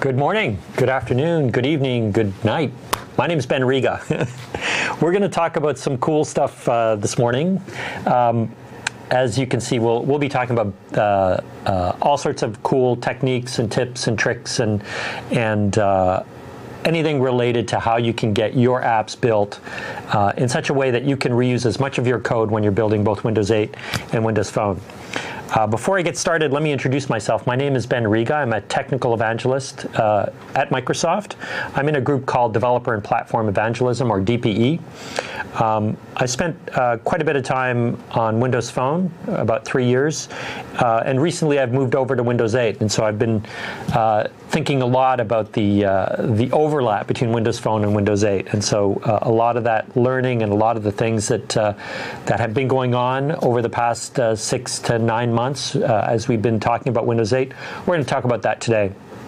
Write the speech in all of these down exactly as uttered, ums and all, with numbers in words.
Good morning, good afternoon, good evening, good night. My name is Ben Riga. We're going to talk about some cool stuff uh, this morning. Um, as you can see, we'll, we'll be talking about uh, uh, all sorts of cool techniques and tips and tricks and, and uh, anything related to how you can get your apps built uh, in such a way that you can reuse as much of your code when you're building both Windows eight and Windows Phone. Uh, before I get started, let me introduce myself. My name is Ben Riga. I'm a technical evangelist uh, at Microsoft. I'm in a group called Developer and Platform Evangelism, or D P E. Um, I spent uh, quite a bit of time on Windows Phone, about three years, uh, and recently I've moved over to Windows eight, and so I've been uh, thinking a lot about the uh, the overlap between Windows Phone and Windows eight, and so uh, a lot of that learning and a lot of the things that uh, that have been going on over the past uh, six to nine months uh, as we've been talking about Windows eight, we're going to talk about that today.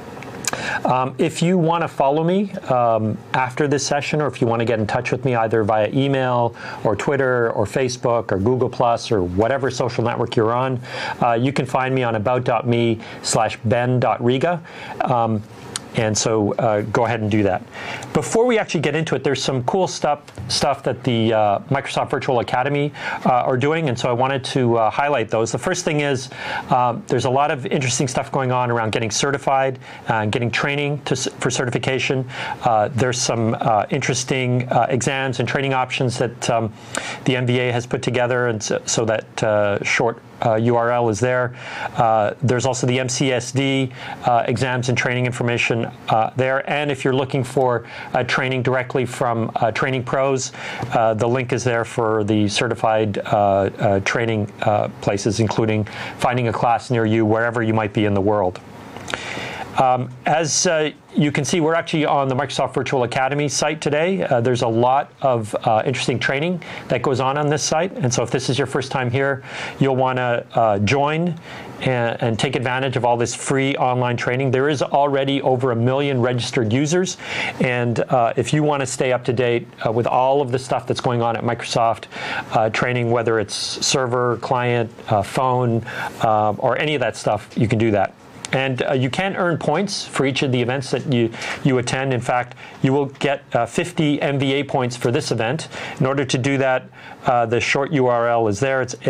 Um, if you want to follow me um, after this session, or if you want to get in touch with me either via email or Twitter or Facebook or Google Plus or whatever social network you're on, uh, you can find me on about.me slash ben.riga. Um, And so uh, go ahead and do that. Before we actually get into it, there's some cool stuff stuff that the uh, Microsoft Virtual Academy uh, are doing, and so I wanted to uh, highlight those. The first thing is um, there's a lot of interesting stuff going on around getting certified and uh, getting training to, for certification. Uh, there's some uh, interesting uh, exams and training options that um, the M V A has put together, and so, so that uh, short Uh, U R L is there. Uh, there's also the M C S D uh, exams and training information uh, there. And if you're looking for uh, training directly from uh, Training Pros, uh, the link is there for the certified uh, uh, training uh, places, including finding a class near you wherever you might be in the world. Um, as uh, you can see, we're actually on the Microsoft Virtual Academy site today. Uh, there's a lot of uh, interesting training that goes on on this site. And so if this is your first time here, you'll want to uh, join and, and take advantage of all this free online training. There is already over a million registered users. And uh, if you want to stay up to date uh, with all of the stuff that's going on at Microsoft uh, training, whether it's server, client, uh, phone, uh, or any of that stuff, you can do that. And uh, you can earn points for each of the events that you, you attend. In fact, you will get uh, fifty M V A points for this event. In order to do that, uh, the short U R L is there. It's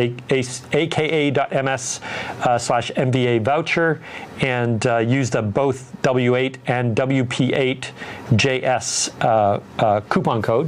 aka.ms uh, slash M V A voucher, and uh, use the both W eight and W P eight J S uh, uh, coupon code.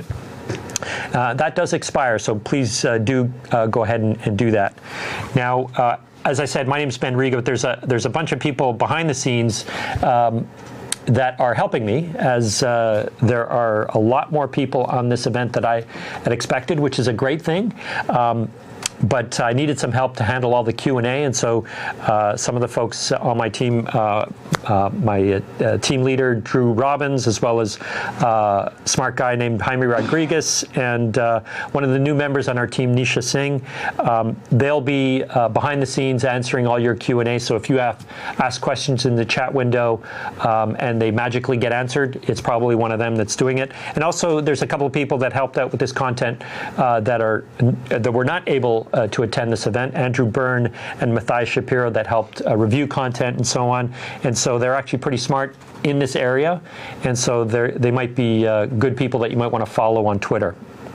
Uh, that does expire, so please uh, do uh, go ahead and, and do that. Now, uh, as I said, my name is Ben Riga, but there's a there's a bunch of people behind the scenes um, that are helping me, as uh, there are a lot more people on this event than I had expected, which is a great thing. Um, But I needed some help to handle all the Q and A, and so uh, some of the folks on my team, uh, uh, my uh, team leader, Drew Robbins, as well as uh, a smart guy named Jaime Rodriguez, and uh, one of the new members on our team, Nisha Singh, um, they'll be uh, behind the scenes answering all your Q and A. So if you have asked questions in the chat window um, and they magically get answered, it's probably one of them that's doing it. And also, there's a couple of people that helped out with this content uh, that are that were not able Uh, to attend this event. Andrew Byrne and Matthias Shapiro that helped uh, review content and so on. And so they're actually pretty smart in this area. And so they might be uh, good people that you might want to follow on Twitter.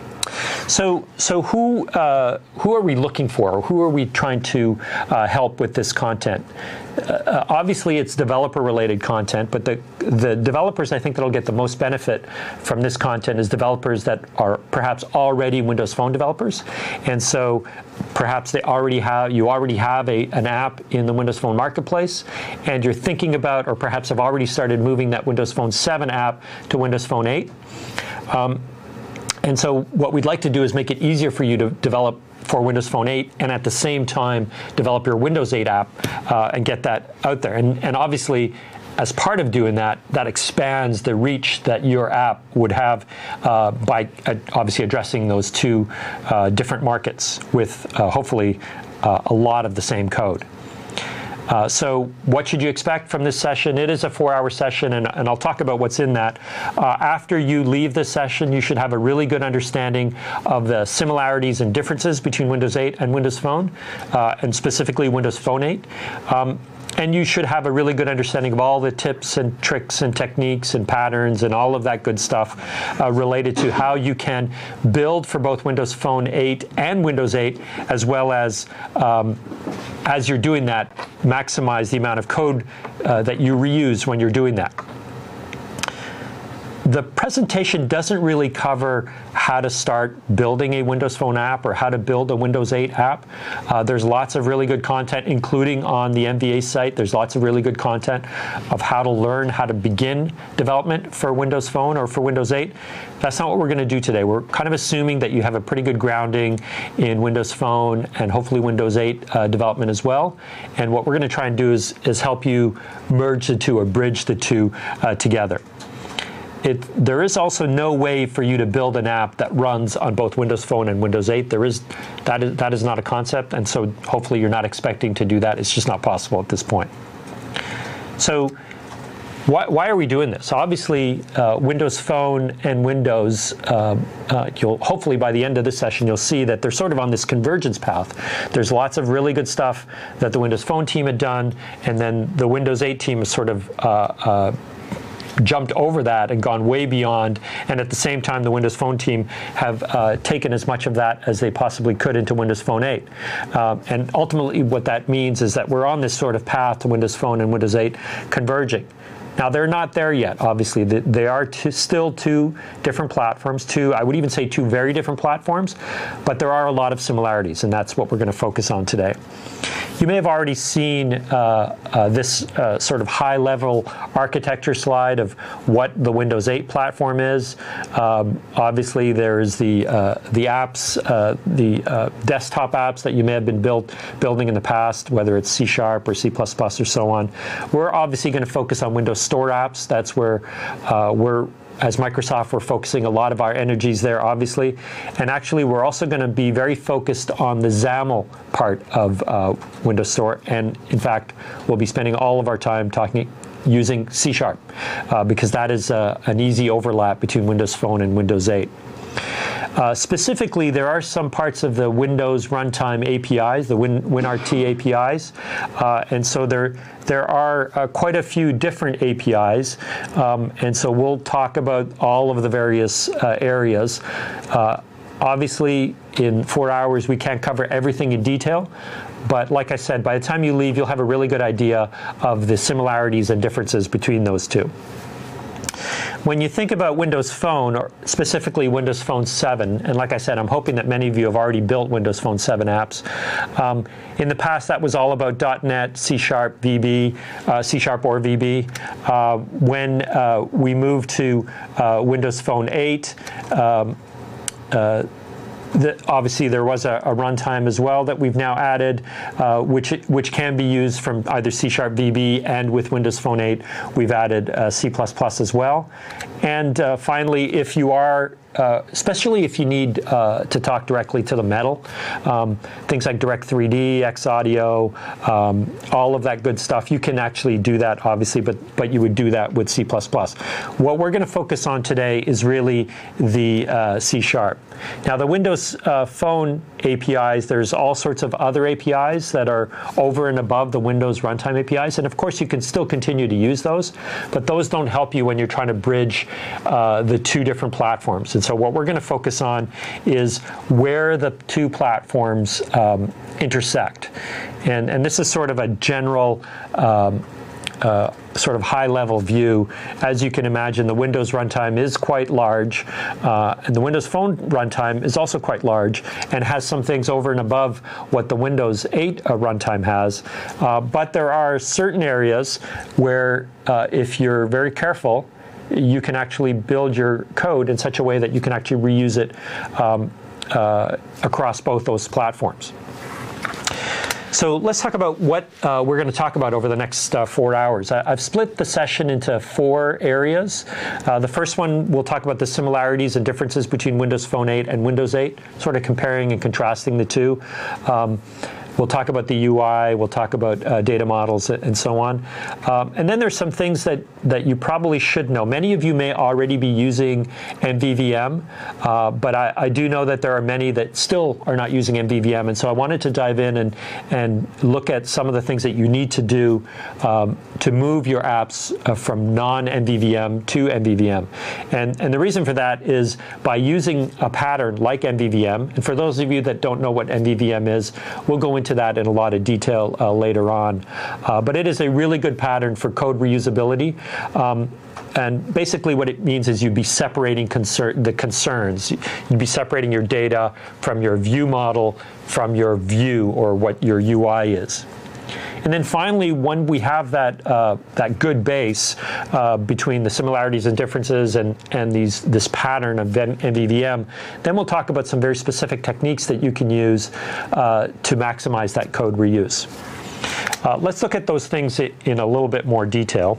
So, so who uh, who are we looking for? Who are we trying to uh, help with this content? Uh, obviously, it's developer-related content, but the the developers I think that'll get the most benefit from this content is developers that are perhaps already Windows Phone developers, and so perhaps they already have you already have a an app in the Windows Phone marketplace, and you're thinking about, or perhaps have already started moving that Windows Phone seven app to Windows Phone eight. Um, And so what we'd like to do is make it easier for you to develop for Windows Phone eight, and at the same time develop your Windows eight app uh, and get that out there. And, and obviously, as part of doing that, that expands the reach that your app would have uh, by uh, obviously addressing those two uh, different markets with uh, hopefully uh, a lot of the same code. Uh, so what should you expect from this session? It is a four-hour session, and, and I'll talk about what's in that. Uh, after you leave this session, you should have a really good understanding of the similarities and differences between Windows eight and Windows Phone, uh, and specifically Windows Phone eight. Um, and you should have a really good understanding of all the tips and tricks and techniques and patterns and all of that good stuff uh, related to how you can build for both Windows Phone eight and Windows eight, as well as um, as you're doing that, maximize the amount of code uh, that you reuse when you're doing that. The presentation doesn't really cover how to start building a Windows Phone app or how to build a Windows eight app. Uh, there's lots of really good content, including on the M V A site. There's lots of really good content of how to learn how to begin development for Windows Phone or for Windows eight. That's not what we're going to do today. We're kind of assuming that you have a pretty good grounding in Windows Phone and hopefully Windows eight uh, development as well. And what we're going to try and do is, is help you merge the two or bridge the two uh, together. It, there is also no way for you to build an app that runs on both Windows Phone and Windows eight. There is that is that is not a concept, and so hopefully you're not expecting to do that. It's just not possible at this point. So why, why are we doing this? Obviously, uh, Windows Phone and Windows, uh, uh, you'll hopefully by the end of this session, you'll see that they're sort of on this convergence path. There's lots of really good stuff that the Windows Phone team had done, and then the Windows eight team is sort of uh, uh, jumped over that and gone way beyond, and at the same time the Windows Phone team have uh, taken as much of that as they possibly could into Windows Phone eight. Um, and ultimately what that means is that we're on this sort of path to Windows Phone and Windows eight converging. Now, they're not there yet, obviously. They are two, still two different platforms, two, I would even say two very different platforms, but there are a lot of similarities, and that's what we're going to focus on today. You may have already seen uh, uh, this uh, sort of high-level architecture slide of what the Windows eight platform is. Um, obviously, there's the uh, the apps, uh, the uh, desktop apps that you may have been built building in the past, whether it's C Sharp or C plus plus or so on. We're obviously going to focus on Windows Store apps. That's where uh, we're as Microsoft, we're focusing a lot of our energies there, obviously. And actually, we're also going to be very focused on the XAML part of uh, Windows Store. And in fact, we'll be spending all of our time talking using C Sharp, uh, because that is uh, an easy overlap between Windows Phone and Windows eight. Uh, specifically, there are some parts of the Windows Runtime A P Is, the Win, WinRT A P Is, uh, and so there there are uh, quite a few different A P Is, um, and so we'll talk about all of the various uh, areas. Uh, obviously, in four hours, we can't cover everything in detail, but like I said, by the time you leave, you'll have a really good idea of the similarities and differences between those two. When you think about Windows Phone, or specifically Windows Phone seven, and like I said, I'm hoping that many of you have already built Windows Phone seven apps. Um, in the past, that was all about .NET, C Sharp, V B, uh, C Sharp or V B. Uh, when uh, we moved to uh, Windows Phone eight, um, uh, The, obviously, there was a, a runtime as well that we've now added, uh, which which can be used from either C Sharp V B, and with Windows Phone eight, we've added uh, C plus plus as well. And uh, finally, if you are Uh, especially if you need uh, to talk directly to the metal, um, things like Direct three D, Xaudio, um, all of that good stuff, you can actually do that, obviously, but, but you would do that with C plus plus. What we're going to focus on today is really the uh, C Sharp. Now, the Windows uh, Phone A P Is, there's all sorts of other A P Is that are over and above the Windows Runtime A P Is, and of course you can still continue to use those, but those don't help you when you're trying to bridge uh, the two different platforms. And so what we're going to focus on is where the two platforms um, intersect. And, and this is sort of a general um, uh, sort of high-level view. As you can imagine, the Windows runtime is quite large, uh, and the Windows Phone runtime is also quite large and has some things over and above what the Windows eight uh, runtime has. Uh, but there are certain areas where, uh, if you're very careful, you can actually build your code in such a way that you can actually reuse it um, uh, across both those platforms. So let's talk about what uh, we're going to talk about over the next uh, four hours. I, I've split the session into four areas. Uh, the first one, we'll talk about the similarities and differences between Windows Phone eight and Windows eight, sort of comparing and contrasting the two. Um, we'll talk about the U I, we'll talk about uh, data models and so on. Um, and then there's some things that, that you probably should know. Many of you may already be using M V V M, uh, but I, I do know that there are many that still are not using M V V M, and so I wanted to dive in and, and look at some of the things that you need to do um, to move your apps uh, from non-M V V M to M V V M. And, and the reason for that is by using a pattern like M V V M, and for those of you that don't know what M V V M is, we'll go into that in a lot of detail uh, later on. Uh, but it is a really good pattern for code reusability. Um, And basically what it means is you'd be separating concern, the concerns. You'd be separating your data from your view model from your view, or what your U I is. And then finally, when we have that uh, that good base uh, between the similarities and differences and, and these this pattern of M V V M, then we'll talk about some very specific techniques that you can use uh, to maximize that code reuse. Uh, let's look at those things in a little bit more detail.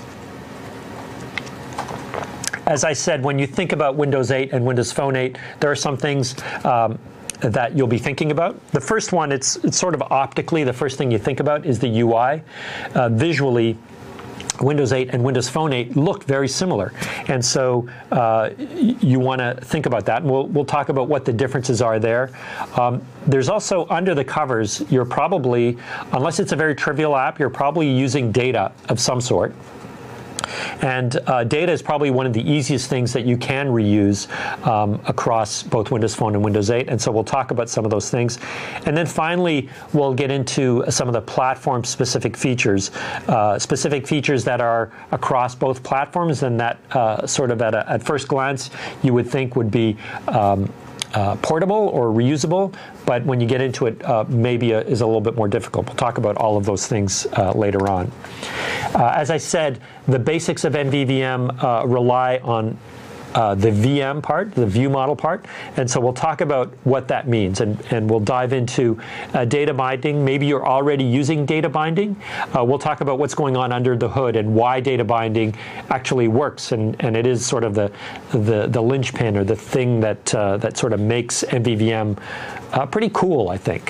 As I said, when you think about Windows eight and Windows Phone eight, there are some things um, that you'll be thinking about. The first one, it's, it's sort of optically, the first thing you think about is the U I. Uh, visually, Windows eight and Windows Phone eight look very similar, and so uh, you want to think about that. And we'll, we'll talk about what the differences are there. Um, there's also, under the covers, you're probably, unless it's a very trivial app, you're probably using data of some sort. And uh, data is probably one of the easiest things that you can reuse um, across both Windows Phone and Windows eight, and so we'll talk about some of those things. And then finally, we'll get into some of the platform-specific features, uh, specific features that are across both platforms, and that uh, sort of at, a, at first glance you would think would be um, Uh, portable or reusable, but when you get into it, uh, maybe a, is a little bit more difficult. We'll talk about all of those things uh, later on. Uh, as I said, the basics of M V V M uh, rely on Uh, the V M part, the view model part, and so we'll talk about what that means, and, and we'll dive into uh, data binding. Maybe you're already using data binding. Uh, we'll talk about what's going on under the hood and why data binding actually works, and, and it is sort of the, the, the linchpin, or the thing that, uh, that sort of makes M V V M uh, pretty cool, I think.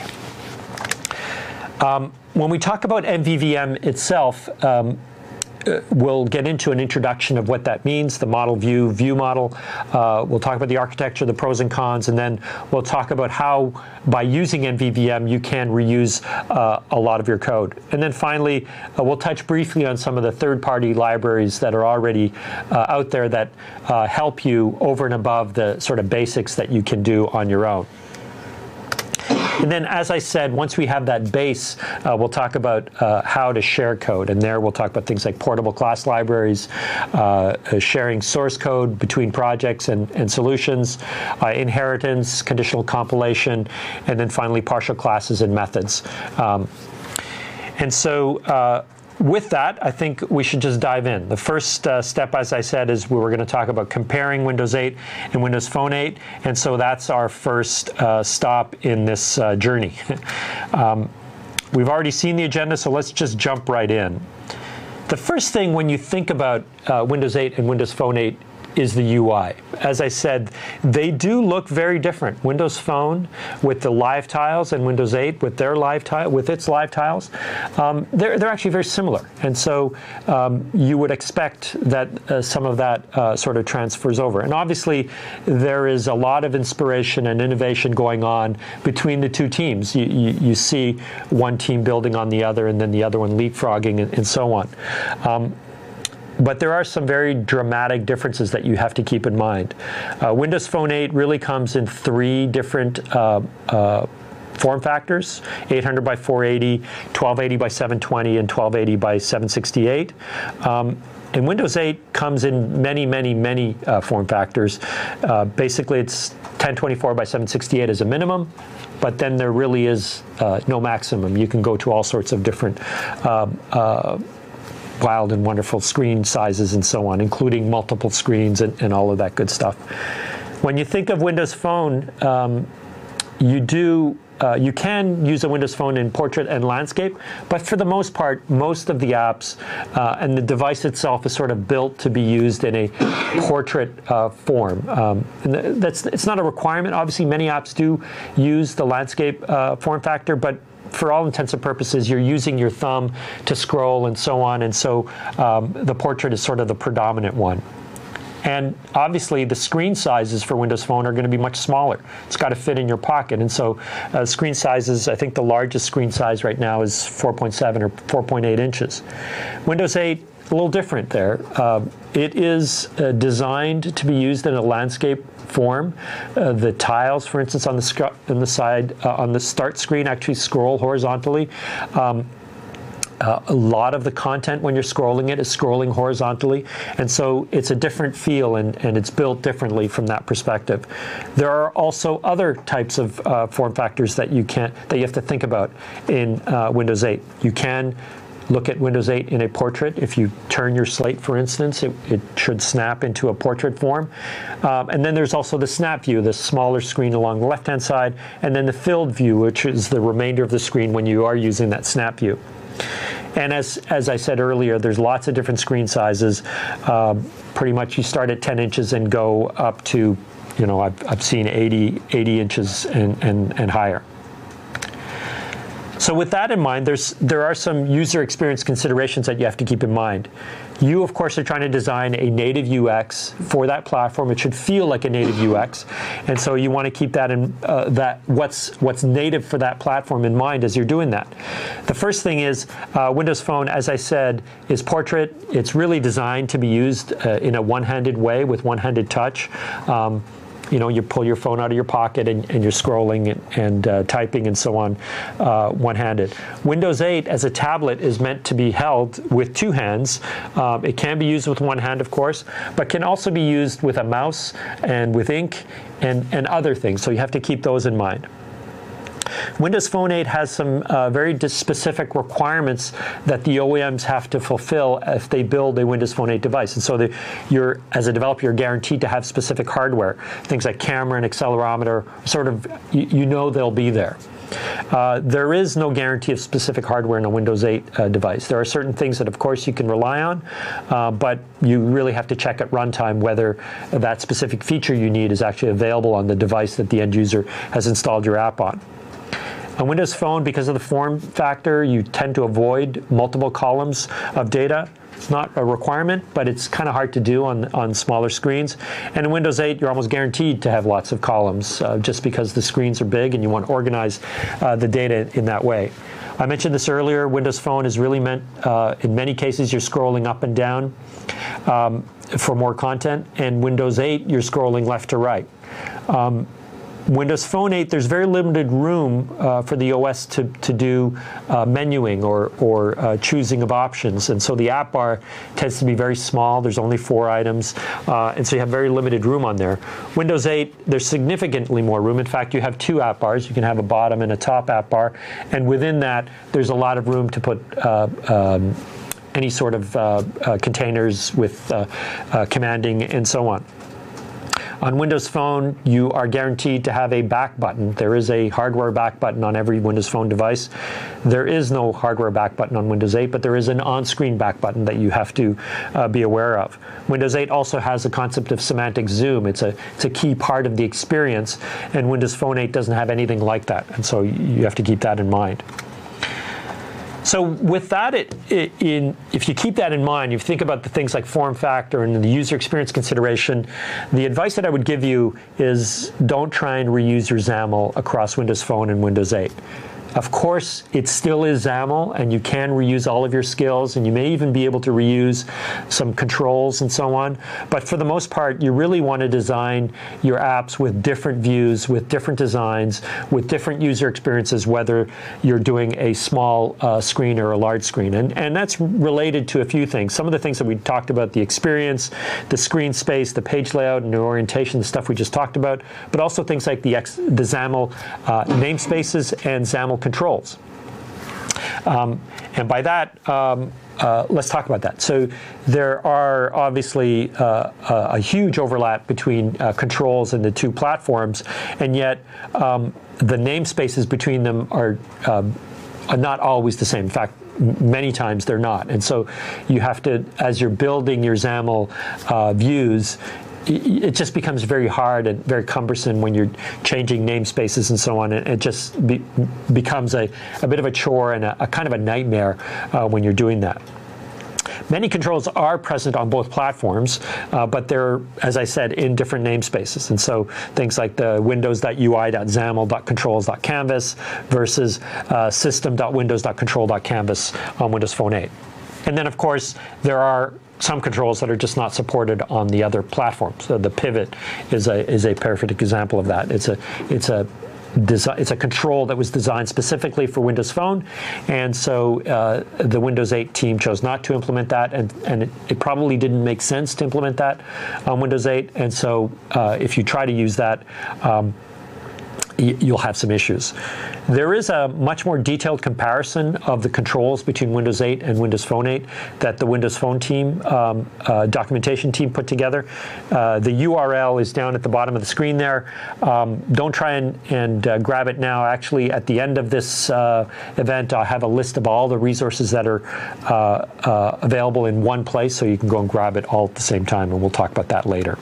Um, when we talk about M V V M itself, um, Uh, we'll get into an introduction of what that means, the model view, view model. Uh, we'll talk about the architecture, the pros and cons, and then we'll talk about how, by using M V V M, you can reuse uh, a lot of your code. And then finally, uh, we'll touch briefly on some of the third-party libraries that are already uh, out there that uh, help you over and above the sort of basics that you can do on your own. And then, as I said, once we have that base, uh, we'll talk about uh, how to share code. And there we'll talk about things like portable class libraries, uh, sharing source code between projects and, and solutions, uh, inheritance, conditional compilation, and then finally partial classes and methods. Um, and so, uh, with that, I think we should just dive in. The first uh, step, as I said, is we were going to talk about comparing Windows eight and Windows Phone eight, and so that's our first uh, stop in this uh, journey. um, we've already seen the agenda, so let's just jump right in. The first thing when you think about uh, Windows eight and Windows Phone eight is the U I. As I said, they do look very different. Windows Phone with the live tiles and Windows eight with their live tile with its live tiles, um, they're they're actually very similar. And so um, you would expect that uh, some of that uh, sort of transfers over. And obviously, there is a lot of inspiration and innovation going on between the two teams. You you, you see one team building on the other, and then the other one leapfrogging, and, and so on. Um, But there are some very dramatic differences that you have to keep in mind. Uh, Windows Phone eight really comes in three different uh, uh, form factors: eight hundred by four eighty, twelve eighty by seven twenty, and twelve eighty by seven sixty-eight. Um, and Windows eight comes in many, many, many uh, form factors. Uh, basically, it's ten twenty-four by seven sixty-eight as a minimum, but then there really is uh, no maximum. You can go to all sorts of different uh, uh, wild and wonderful screen sizes and so on, including multiple screens and, and all of that good stuff. When you think of Windows Phone, um, you do uh, you can use a Windows Phone in portrait and landscape, but for the most part, most of the apps uh, and the device itself is sort of built to be used in a portrait uh, form. Um, and that's it's not a requirement. Obviously, many apps do use the landscape uh, form factor, but for all intents and purposes, you're using your thumb to scroll and so on, and so um, the portrait is sort of the predominant one. And obviously, the screen sizes for Windows Phone are going to be much smaller. It's got to fit in your pocket. And so uh, screen sizes, I think the largest screen size right now is four point seven or four point eight inches. Windows eight, a little different there. Uh, it is uh, designed to be used in a landscape form. Uh, the tiles, for instance, on the, sc on the side, uh, on the start screen actually scroll horizontally. Um, Uh, a lot of the content when you're scrolling it is scrolling horizontally, and so it's a different feel, and, and it's built differently from that perspective. There are also other types of uh, form factors that you can that you have to think about in uh, Windows eight. You can look at Windows eight in a portrait. If you turn your slate, for instance, it, it should snap into a portrait form. Um, and then there's also the snap view, the smaller screen along the left-hand side, and then the filled view, which is the remainder of the screen when you are using that snap view. And as, as I said earlier, there's lots of different screen sizes. Um, pretty much you start at ten inches and go up to, you know, I've, I've seen eighty, eighty inches and, and, and higher. So with that in mind, there's, there are some user experience considerations that you have to keep in mind. You, of course, are trying to design a native U X for that platform. It should feel like a native U X, and so you want to keep that in uh, that what's what's native for that platform in mind as you're doing that. The first thing is uh, Windows Phone, as I said, is portrait. It's really designed to be used uh, in a one-handed way with one-handed touch. Um, You know, you pull your phone out of your pocket and, and you're scrolling and, and uh, typing and so on uh, one-handed. Windows eight as a tablet is meant to be held with two hands. Um, it can be used with one hand, of course, but can also be used with a mouse and with ink and, and other things. So you have to keep those in mind. Windows Phone eight has some uh, very specific requirements that the O E Ms have to fulfill if they build a Windows Phone eight device. And so the, you're, as a developer, you're guaranteed to have specific hardware. Things like camera and accelerometer, sort of, you, you know they'll be there. Uh, there is no guarantee of specific hardware in a Windows eight uh, device. There are certain things that, of course, you can rely on, uh, but you really have to check at runtime whether that specific feature you need is actually available on the device that the end user has installed your app on. On Windows Phone, because of the form factor, you tend to avoid multiple columns of data. It's not a requirement, but it's kind of hard to do on, on smaller screens. And in Windows eight, you're almost guaranteed to have lots of columns uh, just because the screens are big and you want to organize uh, the data in that way. I mentioned this earlier, Windows Phone is really meant, uh, in many cases, you're scrolling up and down um, for more content, and Windows eight, you're scrolling left to right. Um, Windows Phone eight, there's very limited room uh, for the O S to, to do uh, menuing or, or uh, choosing of options. And so the app bar tends to be very small. There's only four items. Uh, and so you have very limited room on there. Windows eight, there's significantly more room. In fact, you have two app bars. You can have a bottom and a top app bar. And within that, there's a lot of room to put uh, um, any sort of uh, uh, containers with uh, uh, commanding and so on. On Windows Phone, you are guaranteed to have a back button. There is a hardware back button on every Windows Phone device. There is no hardware back button on Windows eight, but there is an on-screen back button that you have to uh, be aware of. Windows eight also has a concept of semantic zoom. It's a, it's a key part of the experience, and Windows Phone eight doesn't have anything like that, and so you have to keep that in mind. So with that, it, it, in, if you keep that in mind, you think about the things like form factor and the user experience consideration, the advice that I would give you is don't try and reuse your XAML across Windows Phone and Windows eight. Of course, it still is XAML, and you can reuse all of your skills, and you may even be able to reuse some controls and so on. But for the most part, you really want to design your apps with different views, with different designs, with different user experiences, whether you're doing a small uh, screen or a large screen. And, and that's related to a few things. Some of the things that we talked about, the experience, the screen space, the page layout, and the orientation, the stuff we just talked about, but also things like the, X, the XAML uh, namespaces and XAML controls. Um, and by that, um, uh, let's talk about that. So there are obviously uh, a, a huge overlap between uh, controls and the two platforms, and yet um, the namespaces between them are, um, are not always the same. In fact, many times they're not. And so you have to, as you're building your XAML uh, views, it just becomes very hard and very cumbersome when you're changing namespaces and so on. It, it just be, becomes a, a bit of a chore and a, a kind of a nightmare uh, when you're doing that. Many controls are present on both platforms, uh, but they're, as I said, in different namespaces. And so things like the windows.ui.xaml.controls.canvas versus uh, system.windows.control.canvas on Windows Phone eight. And then, of course, there are some controls that are just not supported on the other platforms. So the pivot is a is a perfect example of that. It's a it's a Desi it's a control that was designed specifically for Windows Phone, and so uh, the Windows eight team chose not to implement that, and, and it, it probably didn't make sense to implement that on Windows eight, and so uh, if you try to use that, um, you'll have some issues. There is a much more detailed comparison of the controls between Windows eight and Windows Phone eight that the Windows Phone team, um, uh, documentation team put together. Uh, the U R L is down at the bottom of the screen there. Um, don't try and, and uh, grab it now. Actually, at the end of this uh, event, I'll have a list of all the resources that are uh, uh, available in one place, so you can go and grab it all at the same time, and we'll talk about that later.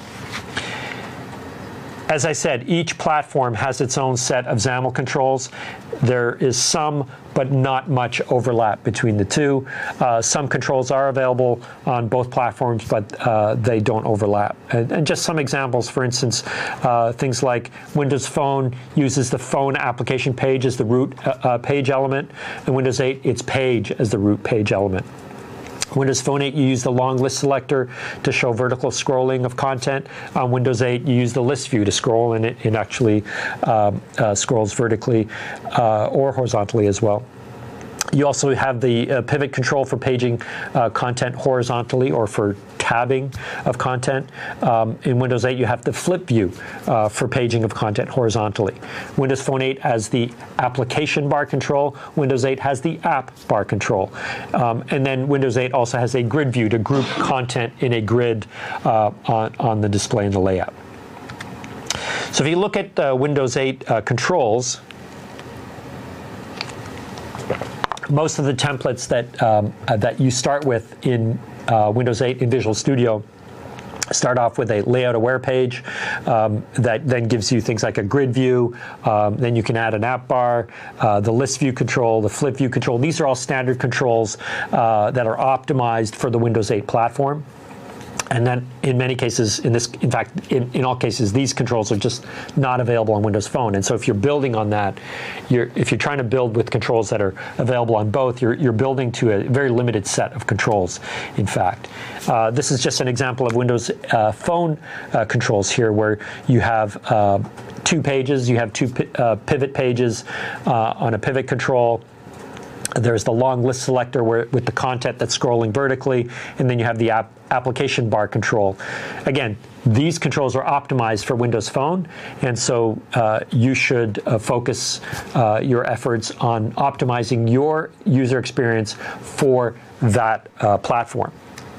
As I said, each platform has its own set of XAML controls. There is some, but not much overlap between the two. Uh, some controls are available on both platforms, but uh, they don't overlap. And, and just some examples, for instance, uh, things like Windows Phone uses the phone application page as the root uh, page element, and Windows eight, its page as the root page element. Windows Phone eight, you use the long list selector to show vertical scrolling of content. On Windows eight, you use the list view to scroll, and it, it actually um, uh, scrolls vertically uh, or horizontally as well. You also have the uh, pivot control for paging uh, content horizontally or for tabbing of content. Um, in Windows eight, you have the flip view uh, for paging of content horizontally. Windows Phone eight has the application bar control. Windows eight has the app bar control. Um, and then Windows eight also has a grid view to group content in a grid uh, on, on the display in the layout. So if you look at uh, Windows eight uh, controls, most of the templates that um, uh, that you start with in uh, Windows eight in Visual Studio start off with a layout aware page um, that then gives you things like a grid view. Um, then you can add an app bar, uh, the list view control, the flip view control. These are all standard controls uh, that are optimized for the Windows eight platform. And then in many cases, in this, in fact, in, in all cases, these controls are just not available on Windows Phone. And so if you're building on that, you're, if you're trying to build with controls that are available on both, you're, you're building to a very limited set of controls, in fact. Uh, this is just an example of Windows uh, Phone uh, controls here, where you have uh, two pages, you have two uh, pivot pages uh, on a pivot control. There's the long list selector where, with the content that's scrolling vertically, and then you have the app, application bar control. Again, these controls are optimized for Windows Phone, and so uh, you should uh, focus uh, your efforts on optimizing your user experience for that uh, platform.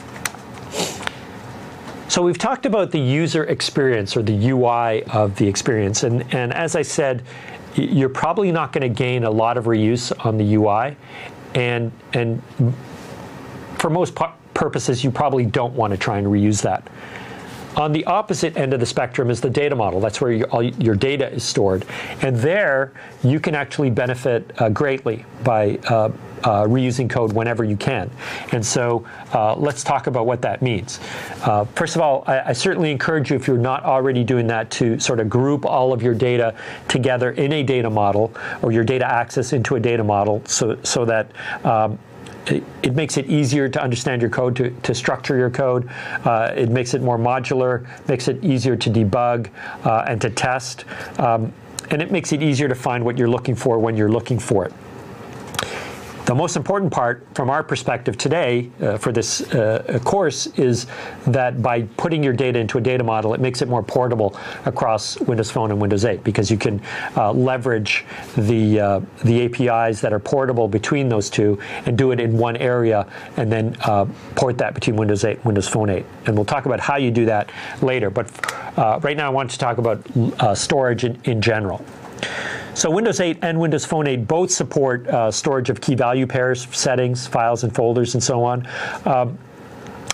So we've talked about the user experience, or the U I of the experience, and, and as I said, you're probably not going to gain a lot of reuse on the U I, and and for most purposes, you probably don't want to try and reuse that. On the opposite end of the spectrum is the data model. That's where your, all your data is stored, and there you can actually benefit uh, greatly by uh, uh, reusing code whenever you can. And so uh, let's talk about what that means. Uh, first of all, I, I certainly encourage you, if you're not already doing that, to sort of group all of your data together in a data model, or your data access into a data model, so so that um, It, it makes it easier to understand your code, to, to structure your code. Uh, it makes it more modular, makes it easier to debug uh, and to test, um, and it makes it easier to find what you're looking for when you're looking for it. The most important part from our perspective today uh, for this uh, course is that by putting your data into a data model, it makes it more portable across Windows Phone and Windows eight, because you can uh, leverage the, uh, the A P Is that are portable between those two and do it in one area, and then uh, port that between Windows eight and Windows Phone eight. And we'll talk about how you do that later. But uh, right now I want to talk about uh, storage in, in general. So Windows eight and Windows Phone eight both support uh, storage of key value pairs, settings, files, and folders, and so on. Um,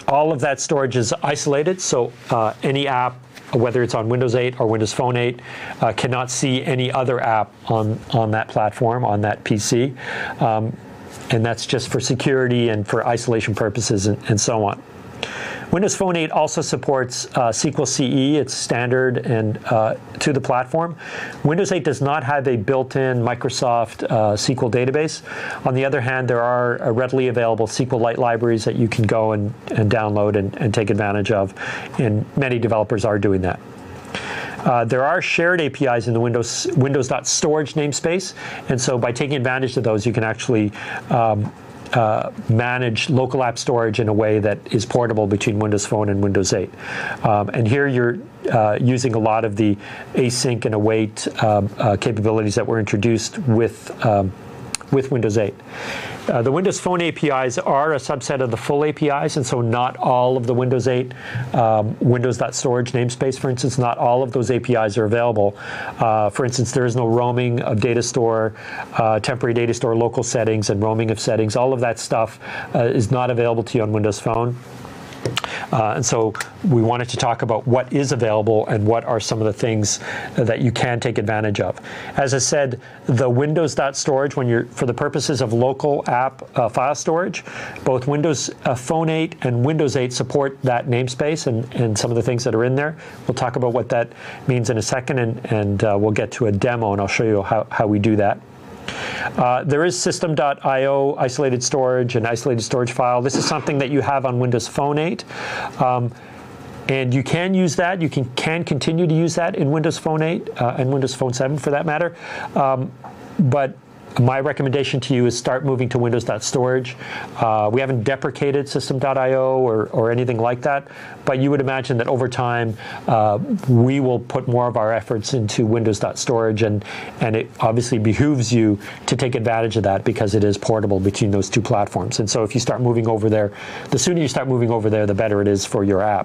all of that storage is isolated, so uh, any app, whether it's on Windows eight or Windows Phone eight, uh, cannot see any other app on, on that platform, on that P C. Um, and that's just for security and for isolation purposes and, and so on. Windows Phone eight also supports uh, S Q L C E. It's standard and uh, to the platform. Windows eight does not have a built-in Microsoft uh, S Q L database. On the other hand, there are uh, readily available S Q Lite libraries that you can go and, and download and, and take advantage of, and many developers are doing that. Uh, there are shared A P Is in the Windows Windows.storage namespace, and so by taking advantage of those, you can actually um, Uh, manage local app storage in a way that is portable between Windows Phone and Windows eight. Um, and here you're uh, using a lot of the async and await um, uh, capabilities that were introduced with um, with Windows eight. Uh, the Windows Phone A P Is are a subset of the full A P Is, and so not all of the Windows eight um, Windows.storage namespace, for instance, not all of those A P Is are available. Uh, for instance, there is no roaming of data store, uh, temporary data store local settings, and roaming of settings. All of that stuff uh, is not available to you on Windows Phone. Uh, and so we wanted to talk about what is available and what are some of the things that you can take advantage of. As I said, the Windows.storage, when you're for the purposes of local app uh, file storage, both Windows uh, Phone eight and Windows eight support that namespace and, and some of the things that are in there. We'll talk about what that means in a second, and, and uh, we'll get to a demo, and I'll show you how, how we do that. Uh, there is system dot I O isolated storage and isolated storage file. This is something that you have on Windows Phone eight. Um, and you can use that. You can, can continue to use that in Windows Phone eight uh, and Windows Phone seven for that matter. Um, but my recommendation to you is start moving to Windows.storage. Uh, we haven't deprecated system dot I O or, or anything like that, but you would imagine that over time uh, we will put more of our efforts into Windows.storage, and, and it obviously behooves you to take advantage of that because it is portable between those two platforms. And so if you start moving over there, the sooner you start moving over there, the better it is for your app.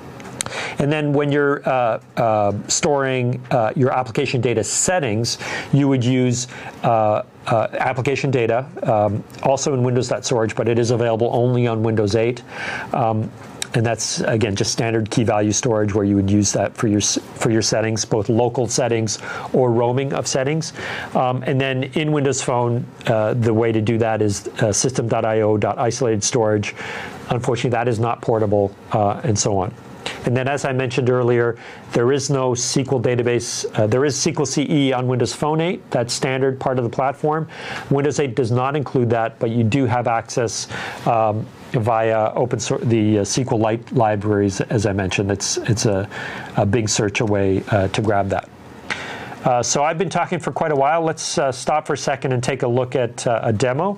And then when you're uh, uh, storing uh, your application data settings, you would use uh, uh, application data, um, also in Windows.storage, but it is available only on Windows eight. Um, and that's, again, just standard key value storage where you would use that for your for your settings, both local settings or roaming of settings. Um, and then in Windows Phone, uh, the way to do that is uh, system dot I O dot isolated storage. Unfortunately, that is not portable, uh, and so on. And then, as I mentioned earlier, there is no S Q L database. Uh, there is S Q L C E on Windows Phone eight. That's standard part of the platform. Windows eight does not include that, but you do have access um, via open source, the uh, S Q Lite libraries, as I mentioned. It's, it's a, a big search away uh, to grab that. Uh, so I've been talking for quite a while. Let's uh, stop for a second and take a look at uh, a demo.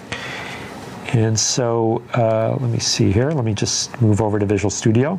And so uh, let me see here. Let me just move over to Visual Studio.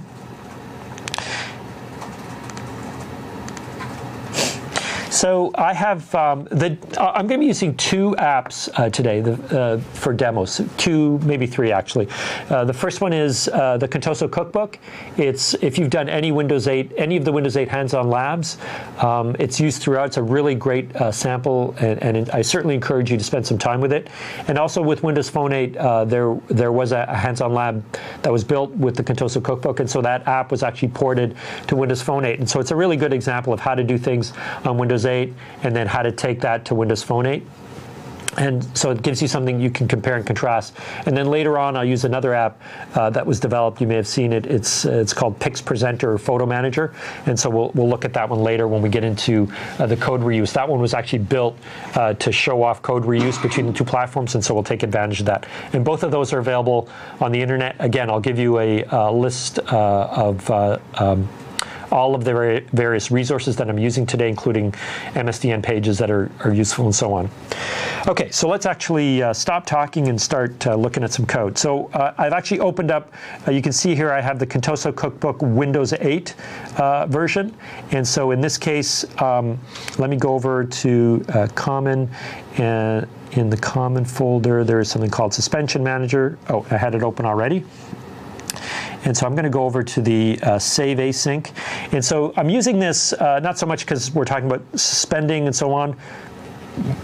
So I have um, the. Uh, I'm going to be using two apps uh, today the, uh, for demos. Two, maybe three actually. Uh, the first one is uh, the Contoso Cookbook. It's if you've done any Windows eight, any of the Windows eight hands-on labs, um, it's used throughout. It's a really great uh, sample, and, and I certainly encourage you to spend some time with it. And also with Windows Phone eight, uh, there there was a, a hands-on lab that was built with the Contoso Cookbook, and so that app was actually ported to Windows Phone eight. And so it's a really good example of how to do things on Windows eight, and then how to take that to Windows Phone eight. And so it gives you something you can compare and contrast. And then later on, I'll use another app uh, that was developed. You may have seen it. It's uh, it's called PixPresenter Photo Manager. And so we'll we'll look at that one later when we get into uh, the code reuse. That one was actually built uh, to show off code reuse between the two platforms, and so we'll take advantage of that. And both of those are available on the internet. Again, I'll give you a, a list uh, of uh, um, all of the various resources that I'm using today, including M S D N pages that are, are useful and so on. Okay, so let's actually uh, stop talking and start uh, looking at some code. So uh, I've actually opened up, uh, you can see here I have the Contoso Cookbook Windows eight uh, version. And so in this case, um, let me go over to uh, Common, and in the Common folder, there is something called Suspension Manager. Oh, I had it open already. And so I'm going to go over to the uh, Save Async. And so I'm using this uh, not so much because we're talking about suspending and so on,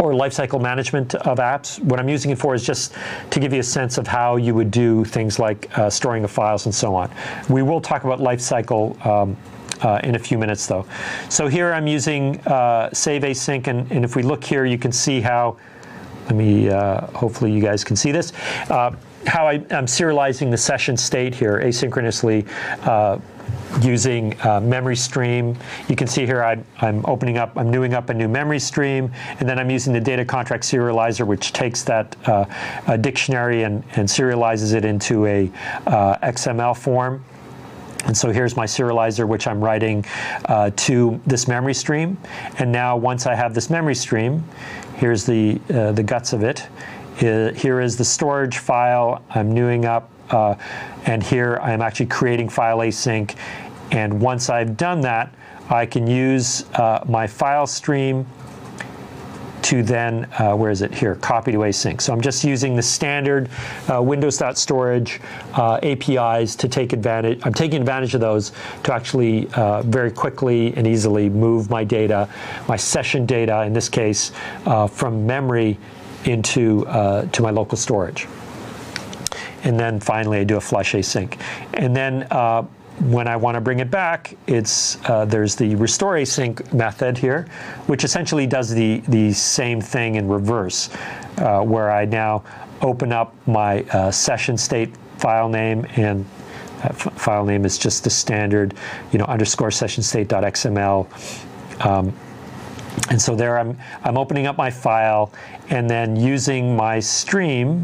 or lifecycle management of apps. What I'm using it for is just to give you a sense of how you would do things like uh, storing of files and so on. We will talk about lifecycle um, uh, in a few minutes, though. So here I'm using uh, Save Async, and, and if we look here, you can see how, let me, uh, hopefully you guys can see this, uh, how I, I'm serializing the session state here asynchronously uh, using uh, memory stream. You can see here I'm, I'm opening up, I'm newing up a new memory stream, and then I'm using the data contract serializer, which takes that uh, a dictionary and, and serializes it into a uh, X M L form. And so here's my serializer, which I'm writing uh, to this memory stream. And now once I have this memory stream, here's the, uh, the guts of it. Uh, here is the storage file I'm newing up. Uh, and here I'm actually creating file async. And once I've done that, I can use uh, my file stream to then, uh, where is it here, copy to async. So I'm just using the standard uh, Windows.storage uh, A P Is to take advantage, I'm taking advantage of those to actually uh, very quickly and easily move my data, my session data in this case, uh, from memory into uh, to my local storage. And then finally I do a flush async. And then uh, when I want to bring it back, it's uh, there's the restore async method here, which essentially does the, the same thing in reverse, uh, where I now open up my uh, session state file name, and that file name is just the standard, you know, underscore session state.xml. Um, and so there I'm, I'm opening up my file, and then using my stream,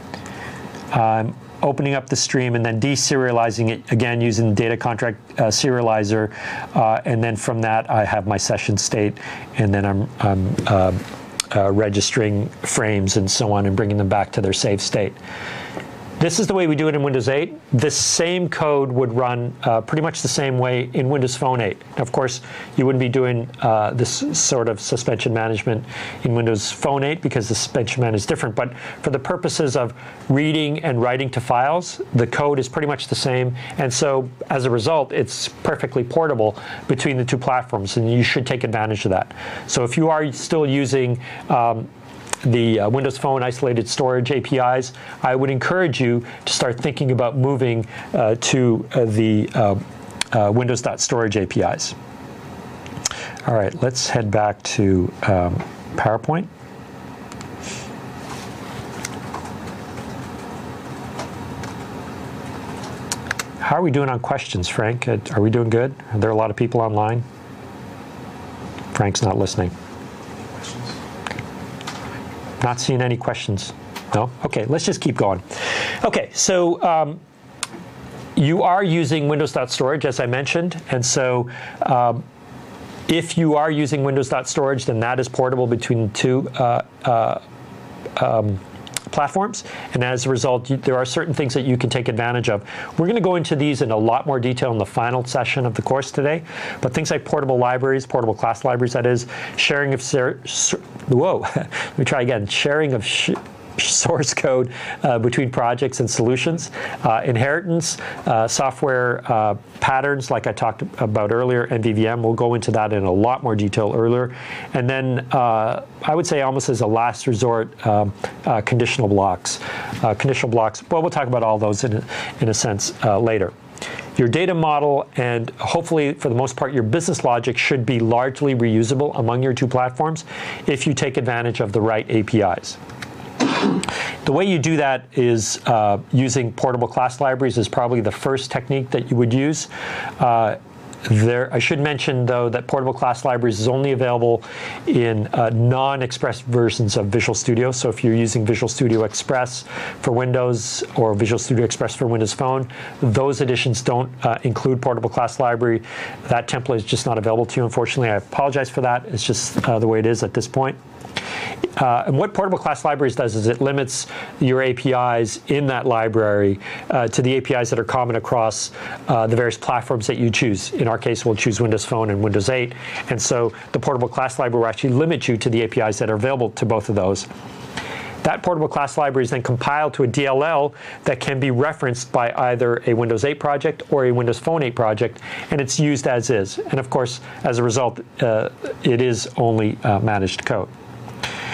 I'm opening up the stream and then deserializing it again using the data contract uh, serializer, uh, and then from that I have my session state, and then I'm, I'm uh, uh, registering frames and so on and bringing them back to their save state. This is the way we do it in Windows eight. This same code would run uh, pretty much the same way in Windows Phone eight. Now, of course, you wouldn't be doing uh, this sort of suspension management in Windows Phone eight because the suspension man is different. But for the purposes of reading and writing to files, the code is pretty much the same. And so, as a result, it's perfectly portable between the two platforms, and you should take advantage of that. So if you are still using um, the uh, Windows Phone isolated storage A P Is, I would encourage you to start thinking about moving uh, to uh, the uh, uh, Windows.storage A P Is. All right, let's head back to um, PowerPoint. How are we doing on questions, Frank? Uh, are we doing good? Are there a lot of people online? Frank's not listening. Not seeing any questions. No? Okay, let's just keep going. Okay, so um, you are using Windows.storage, as I mentioned, and so um, if you are using Windows.storage, then that is portable between the two uh, uh, um, platforms, and as a result, you, there are certain things that you can take advantage of. We're going to go into these in a lot more detail in the final session of the course today, but things like portable libraries, portable class libraries, that is, sharing of, whoa, let me try again, sharing of sh source code uh, between projects and solutions, uh, inheritance, uh, software uh, patterns like I talked about earlier, and V V M. We'll go into that in a lot more detail earlier. And then uh, I would say almost as a last resort, um, uh, conditional blocks. Uh, conditional blocks, well, we'll talk about all those in a, in a sense uh, later. Your data model and hopefully, for the most part, your business logic should be largely reusable among your two platforms if you take advantage of the right A P Is. The way you do that is uh, using portable class libraries is probably the first technique that you would use. Uh, there, I should mention, though, that portable class libraries is only available in uh, non-Express versions of Visual Studio. So if you're using Visual Studio Express for Windows or Visual Studio Express for Windows Phone, those editions don't uh, include portable class library. That template is just not available to you, unfortunately. I apologize for that. It's just uh, the way it is at this point. Uh, and what portable class libraries does is it limits your A P Is in that library uh, to the A P Is that are common across uh, the various platforms that you choose. In our case, we'll choose Windows Phone and Windows eight. And so the portable class library will actually limit you to the A P Is that are available to both of those. That portable class library is then compiled to a D L L that can be referenced by either a Windows eight project or a Windows Phone eight project, and it's used as is. And of course, as a result, uh, it is only uh, managed code.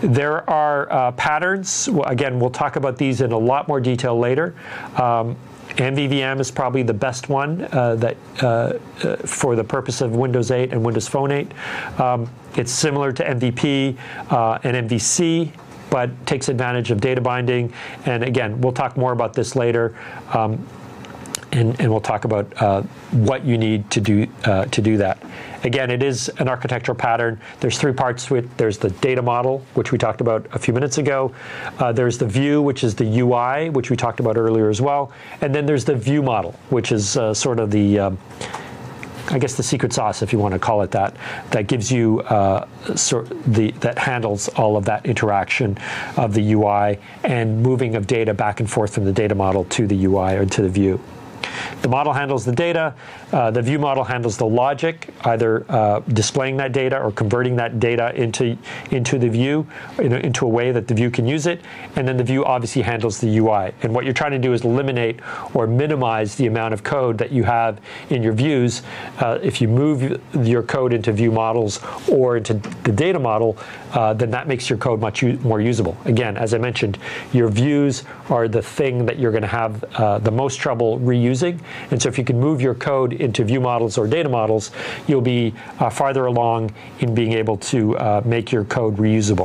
There are uh, patterns. Well, again, we'll talk about these in a lot more detail later. Um, M V V M is probably the best one uh, that uh, uh, for the purpose of Windows eight and Windows Phone eight. Um, it's similar to M V P uh, and M V C, but takes advantage of data binding. And again, we'll talk more about this later. Um, And, and we'll talk about uh, what you need to do uh, to do that. Again, it is an architectural pattern. There's three parts to it. There's the data model, which we talked about a few minutes ago. Uh, there's the view, which is the U I, which we talked about earlier as well. And then there's the view model, which is uh, sort of the, um, I guess, the secret sauce, if you want to call it that, that gives you uh, sort the that handles all of that interaction of the U I and moving of data back and forth from the data model to the U I or to the view. The model handles the data. Uh, the view model handles the logic, either uh, displaying that data or converting that data into into the view, in a, into a way that the view can use it. And then the view obviously handles the U I. And what you're trying to do is eliminate or minimize the amount of code that you have in your views. Uh, if you move your code into view models or into the data model, uh, then that makes your code much more usable. Again, as I mentioned, your views are the thing that you're going to have uh, the most trouble reusing. And so if you can move your code into view models or data models, you'll be uh, farther along in being able to uh, make your code reusable.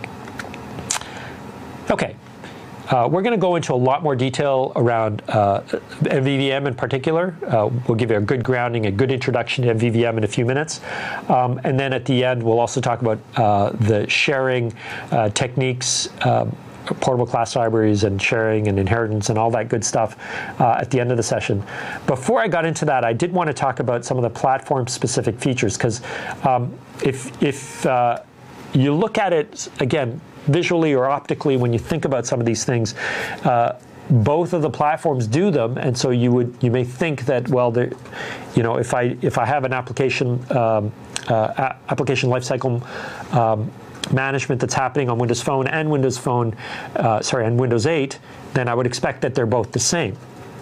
Okay. Uh, we're going to go into a lot more detail around uh, M V V M in particular. Uh, we'll give you a good grounding, a good introduction to M V V M in a few minutes. Um, and then at the end, we'll also talk about uh, the sharing uh, techniques, um, portable class libraries and sharing and inheritance and all that good stuff uh, at the end of the session. Before I got into that, I did want to talk about some of the platform-specific features, because um, if, if uh, you look at it, again, visually or optically, when you think about some of these things, uh, both of the platforms do them, and so you would you may think that, well, you know, if I if I have an application um, uh, application lifecycle um, management that's happening on Windows Phone and Windows Phone, uh, sorry, and Windows eight, then I would expect that they're both the same.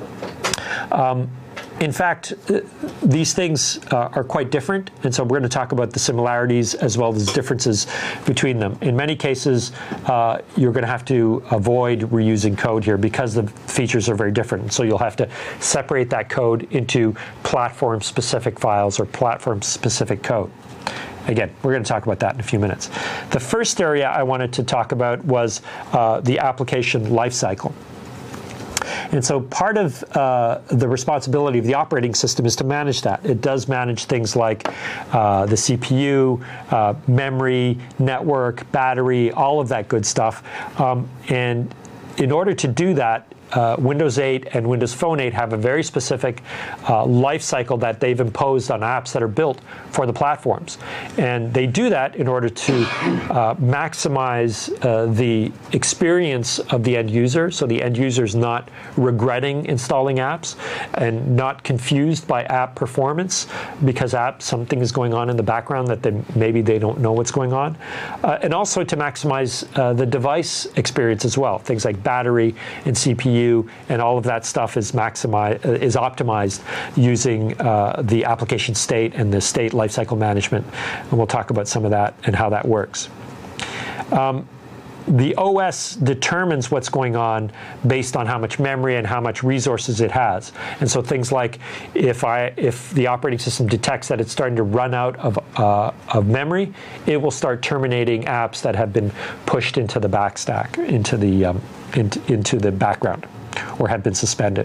Um, in fact, uh, these things uh, are quite different, and so we're going to talk about the similarities as well as differences between them. In many cases, uh, you're going to have to avoid reusing code here because the features are very different. So you'll have to separate that code into platform-specific files or platform-specific code. Again, we're going to talk about that in a few minutes. The first area I wanted to talk about was uh, the application lifecycle. And so part of uh, the responsibility of the operating system is to manage that. It does manage things like uh, the C P U, uh, memory, network, battery, all of that good stuff. Um, and in order to do that, Uh, Windows eight and Windows Phone eight have a very specific uh, life cycle that they've imposed on apps that are built for the platforms. And they do that in order to uh, maximize uh, the experience of the end user, so the end user is not regretting installing apps and not confused by app performance because app something is going on in the background that they, maybe they don't know what's going on. Uh, and also to maximize uh, the device experience as well, things like battery and C P U. And all of that stuff is maximized, uh, is optimized using uh, the application state and the state lifecycle management. And we'll talk about some of that and how that works. Um, the O S determines what's going on based on how much memory and how much resources it has. And so things like if I if the operating system detects that it's starting to run out of uh, of memory, it will start terminating apps that have been pushed into the backstack, into the um, into, into the background, or have been suspended.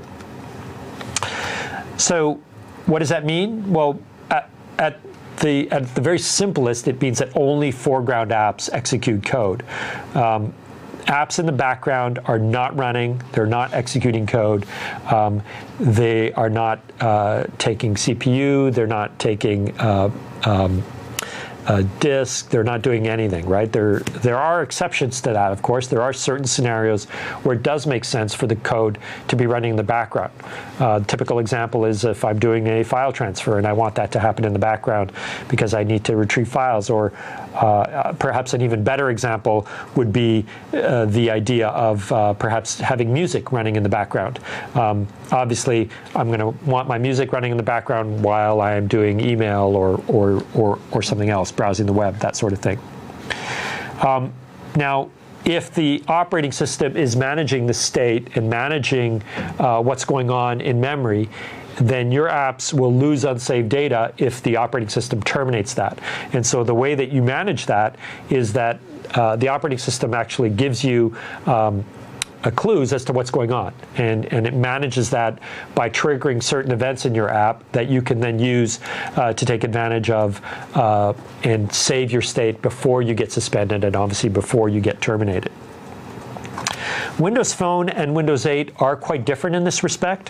So what does that mean? Well, at, at The, at the very simplest, it means that only foreground apps execute code. Um, apps in the background are not running. They're not executing code. Um, they are not uh, taking C P U. They're not taking uh, um, uh, disk. They're not doing anything, right? There, there are exceptions to that, of course. There are certain scenarios where it does make sense for the code to be running in the background. Uh, typical example is if I'm doing a file transfer and I want that to happen in the background because I need to retrieve files, or uh, perhaps an even better example would be uh, the idea of uh, perhaps having music running in the background. Um, obviously, I'm going to want my music running in the background while I am doing email or, or, or, or something else, browsing the web, that sort of thing. Um, Now, if the operating system is managing the state and managing uh, what's going on in memory, then your apps will lose unsaved data if the operating system terminates that. And so the way that you manage that is that uh, the operating system actually gives you um, Uh, clues as to what's going on, and and it manages that by triggering certain events in your app that you can then use uh, to take advantage of uh, and save your state before you get suspended, and obviously before you get terminated. Windows Phone and Windows eight are quite different in this respect.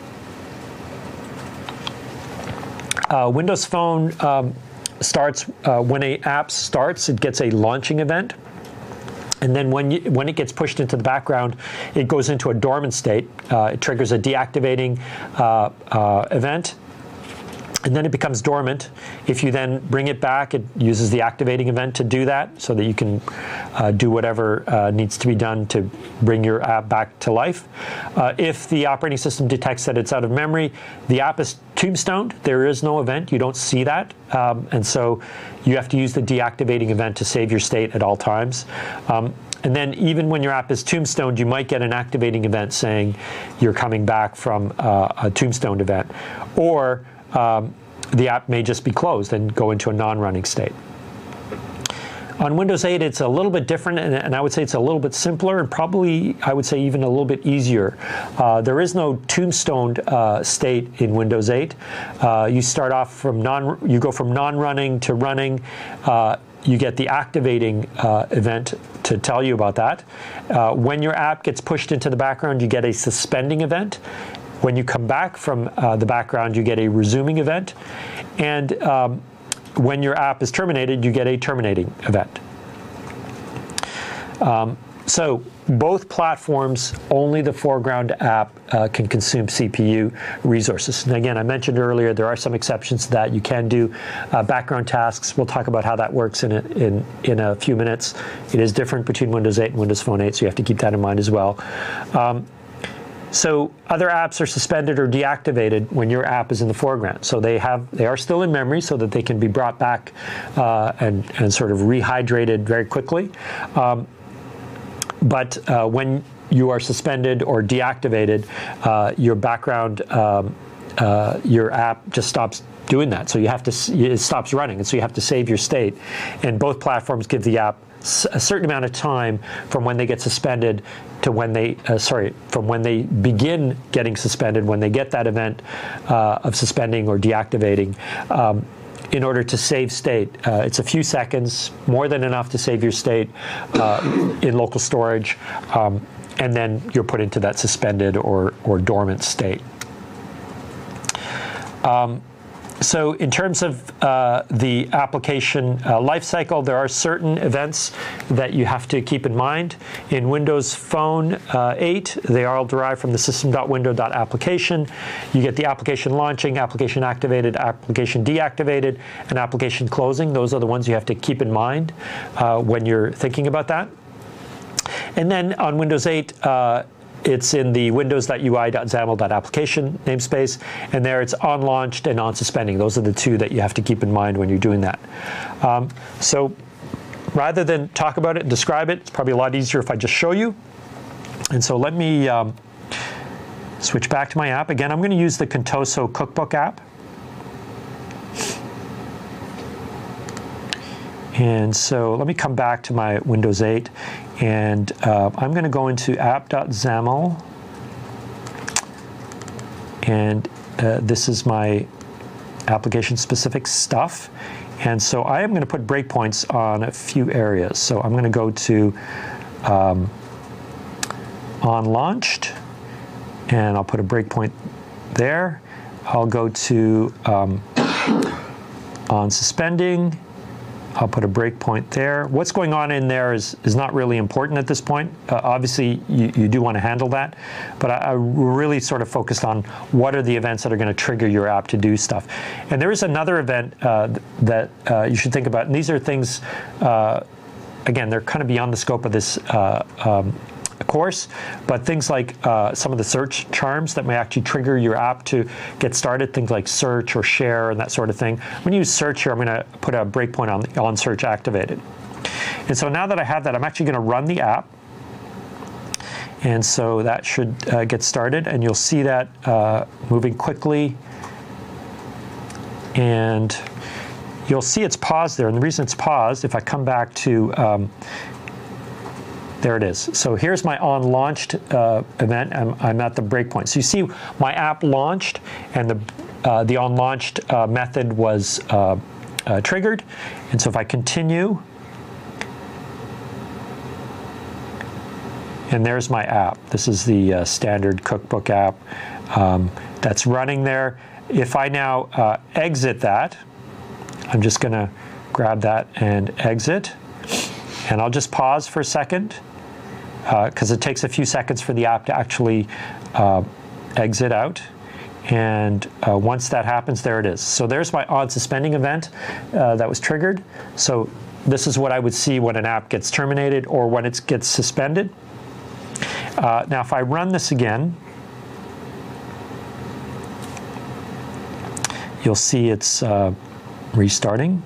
Uh, Windows Phone um, starts uh, when a app starts, it gets a launching event. And then when, you, when it gets pushed into the background, it goes into a dormant state. Uh, it triggers a deactivating uh, uh, event, and then it becomes dormant. If you then bring it back, it uses the activating event to do that, so that you can uh, do whatever uh, needs to be done to bring your app back to life. Uh, if the operating system detects that it's out of memory, the app is tombstoned. There is no event. You don't see that. Um, and so you have to use the deactivating event to save your state at all times. Um, and then even when your app is tombstoned, you might get an activating event saying you're coming back from uh, a tombstoned event. Or um, the app may just be closed and go into a non-running state. On Windows eight, it's a little bit different, and, and I would say it's a little bit simpler, and probably, I would say, even a little bit easier. Uh, there is no tombstoned uh, state in Windows eight. Uh, you start off from non, you go from non-running to running. Uh, you get the activating uh, event to tell you about that. Uh, when your app gets pushed into the background, you get a suspending event. When you come back from uh, the background, you get a resuming event. And um, when your app is terminated, you get a terminating event. Um, so both platforms, only the foreground app uh, can consume C P U resources. And again, I mentioned earlier, there are some exceptions to that. You can do uh, background tasks. We'll talk about how that works in a, in, in a few minutes. It is different between Windows eight and Windows Phone eight, so you have to keep that in mind as well. Um, So other apps are suspended or deactivated when your app is in the foreground. So they have, they are still in memory so that they can be brought back uh, and, and sort of rehydrated very quickly. Um, but uh, when you are suspended or deactivated, uh, your background, um, uh, your app just stops doing that. So you have to, it stops running, and so you have to save your state. And both platforms give the app a certain amount of time from when they get suspended to when they, uh, sorry, from when they begin getting suspended, when they get that event uh, of suspending or deactivating, um, in order to save state. Uh, it's a few seconds, more than enough to save your state uh, in local storage, um, and then you're put into that suspended or, or dormant state. Um, So in terms of uh, the application uh, lifecycle, there are certain events that you have to keep in mind. In Windows Phone uh, eight, they are all derived from the system.window.application. You get the application launching, application activated, application deactivated, and application closing. Those are the ones you have to keep in mind uh, when you're thinking about that. And then on Windows eight, uh, it's in the windows.ui.xaml.application namespace, and there it's on launched and on suspending. Those are the two that you have to keep in mind when you're doing that. Um, so rather than talk about it and describe it, it's probably a lot easier if I just show you. And so let me um, switch back to my app. Again, I'm going to use the Contoso Cookbook app. And so let me come back to my Windows eight, and uh, I'm going to go into app.xaml, and uh, this is my application-specific stuff. And so I am going to put breakpoints on a few areas. So I'm going to go to um, on launched, and I'll put a breakpoint there. I'll go to um, on suspending. I'll put a breakpoint there. What's going on in there is, is not really important at this point. Uh, obviously, you, you do want to handle that, but I, I really sort of focused on what are the events that are going to trigger your app to do stuff. And there is another event uh, that uh, you should think about, and these are things, uh, again, they're kind of beyond the scope of this uh, um, course, but things like uh, some of the search charms that may actually trigger your app to get started, things like search or share and that sort of thing. When you use search here, I'm going to put a breakpoint on, on search activated. And so now that I have that, I'm actually going to run the app. And so that should uh, get started, and you'll see that uh, moving quickly. And you'll see it's paused there. And the reason it's paused, if I come back to, um, there it is. So here's my on launched uh, event. I'm, I'm at the breakpoint. So you see my app launched, and the, uh, the on launched uh, method was uh, uh, triggered. And so if I continue, and there's my app. This is the uh, standard cookbook app um, that's running there. If I now uh, exit that, I'm just going to grab that and exit. And I'll just pause for a second, because uh, it takes a few seconds for the app to actually uh, exit out. And uh, once that happens, there it is. So there's my on suspending event uh, that was triggered. So this is what I would see when an app gets terminated or when it gets suspended. Uh, now, if I run this again, you'll see it's uh, restarting.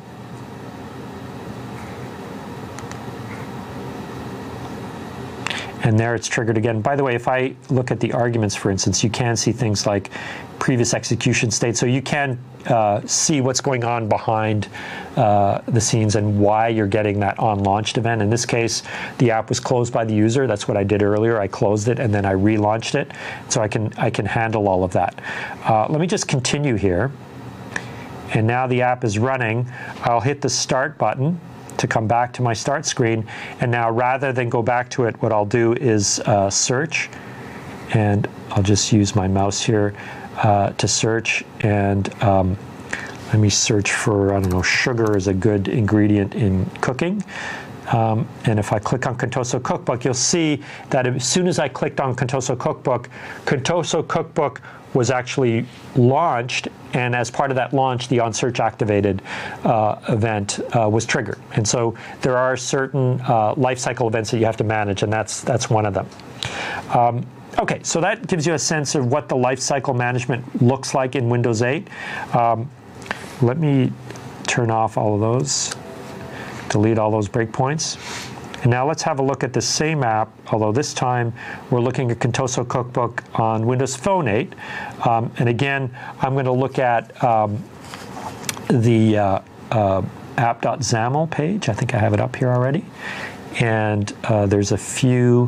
And there it's triggered again. By the way, if I look at the arguments, for instance, you can see things like previous execution state. So you can uh, see what's going on behind uh, the scenes and why you're getting that on launched event. In this case, the app was closed by the user. That's what I did earlier. I closed it and then I relaunched it. So I can, I can handle all of that. Uh, let me just continue here. And now the app is running. I'll hit the start button to come back to my start screen. And now rather than go back to it, what I'll do is uh, search. And I'll just use my mouse here uh, to search. And um, let me search for, I don't know, sugar is a good ingredient in cooking. Um, and if I click on Contoso Cookbook, you'll see that as soon as I clicked on Contoso Cookbook, Contoso Cookbook was actually launched, and as part of that launch, the on-search activated uh, event uh, was triggered. And so there are certain uh, life cycle events that you have to manage, and that's that's one of them. Um, okay, so that gives you a sense of what the life cycle management looks like in Windows eight. Um, let me turn off all of those, delete all those breakpoints. And now let's have a look at the same app, although this time we're looking at Contoso Cookbook on Windows Phone eight. Um, and again, I'm going to look at um, the uh, uh, app.xaml page. I think I have it up here already. And uh, there's a few.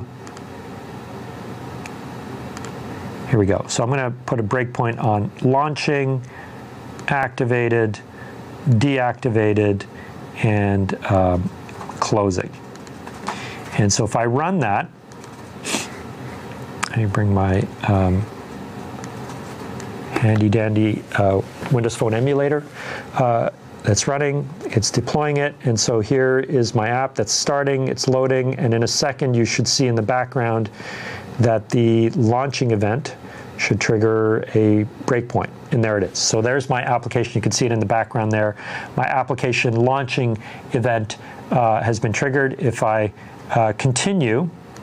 Here we go. So I'm going to put a breakpoint on launching, activated, deactivated, and um, closing. And so if I run that, let me bring my um, handy dandy uh, Windows Phone emulator uh, that's running. It's deploying it. And so here is my app that's starting. It's loading. And in a second, you should see in the background that the launching event should trigger a breakpoint. And there it is. So there's my application. You can see it in the background there. My application launching event uh, has been triggered. If I Uh, continue.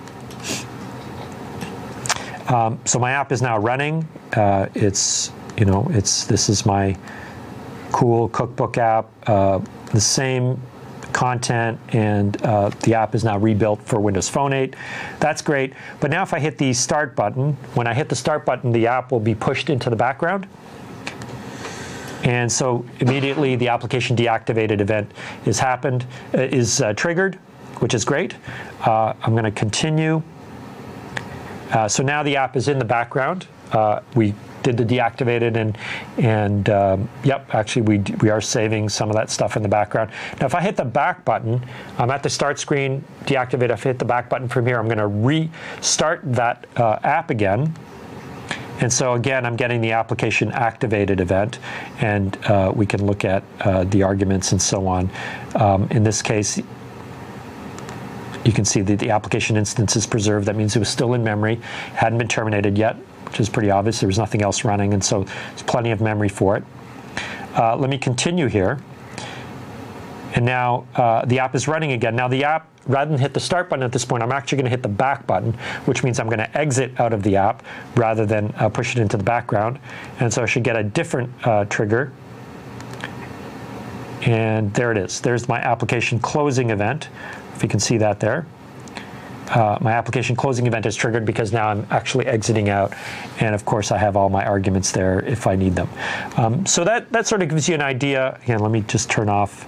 Um, so my app is now running. Uh, it's, you know, it's this is my cool cookbook app. Uh, the same content, and uh, the app is now rebuilt for Windows Phone eight. That's great. But now if I hit the start button, when I hit the start button, the app will be pushed into the background. And so immediately the application deactivated event is happened, uh, is uh, triggered, which is great. Uh, I'm going to continue. Uh, so now the app is in the background. Uh, we did the deactivated, and and um, yep, actually we we are saving some of that stuff in the background. Now, if I hit the back button, I'm at the start screen, deactivate. If I hit the back button from here, I'm going to restart that uh, app again. And so again, I'm getting the application activated event, and uh, we can look at uh, the arguments and so on. Um, in this case, you can see that the application instance is preserved. That means it was still in memory, hadn't been terminated yet, which is pretty obvious. There was nothing else running, and so there's plenty of memory for it. Uh, let me continue here. And now uh, the app is running again. Now the app, rather than hit the start button at this point, I'm actually going to hit the back button, which means I'm going to exit out of the app rather than uh, push it into the background. And so I should get a different uh, trigger. And there it is. There's my application closing event, if you can see that there. Uh, my application closing event is triggered because now I'm actually exiting out, and of course I have all my arguments there if I need them. Um, so that, that sort of gives you an idea. Again, let me just turn off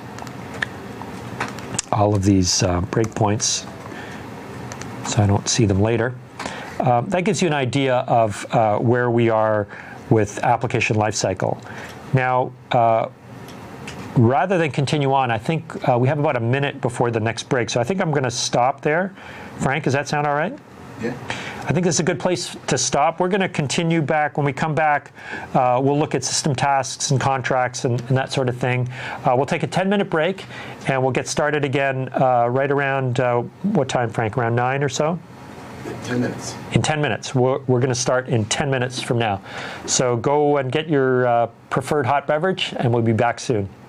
all of these uh, breakpoints so I don't see them later. Um, that gives you an idea of uh, where we are with application lifecycle. Now, uh, rather than continue on, I think uh, we have about a minute before the next break, so I think I'm going to stop there. Frank, does that sound all right? Yeah. I think this is a good place to stop. We're going to continue back. When we come back, uh, we'll look at system tasks and contracts and, and that sort of thing. Uh, we'll take a ten minute break, and we'll get started again uh, right around, uh, what time, Frank? Around nine or so? ten minutes. In ten minutes. We're, we're going to start in ten minutes from now. So go and get your uh, preferred hot beverage, and we'll be back soon.